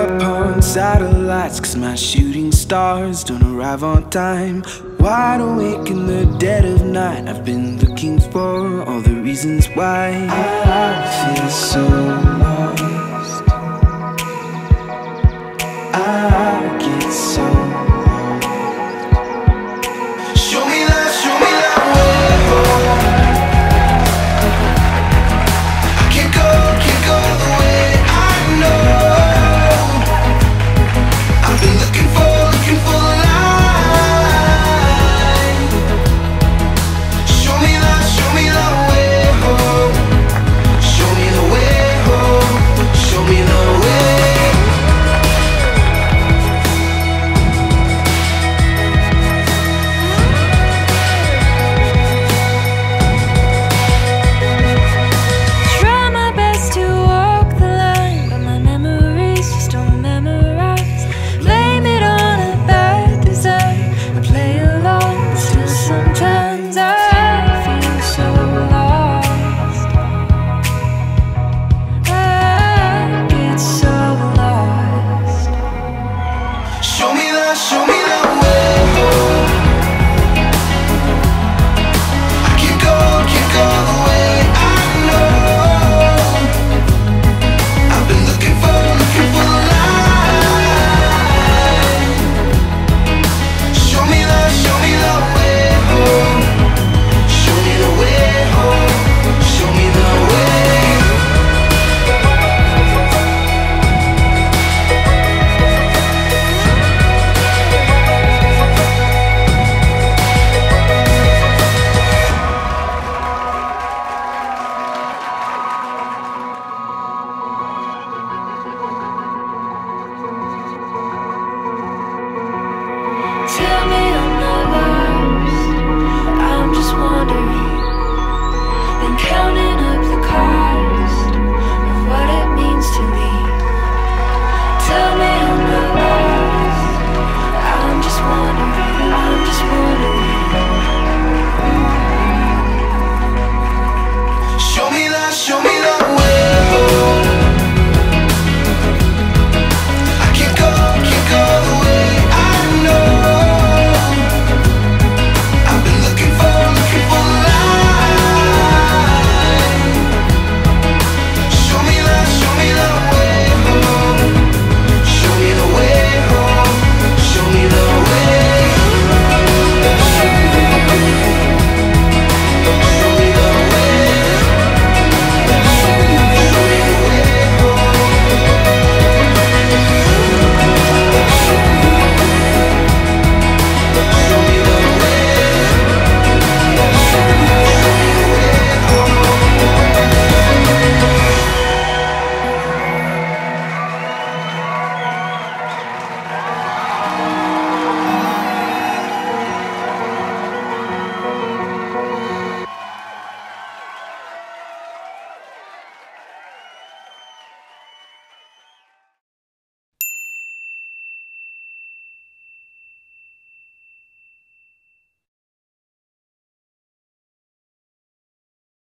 up on satellites, 'cause my shooting stars don't arrive on time. Wide awake in the dead of night, I've been looking for all the reasons why I feel so lost. I get so lost. Show me that way home. I can't go the way I know. I've been looking for the light. Show me that way home. Show me the way home. Show me the way. Tell me I'm not lost, I'm just wandering, been counting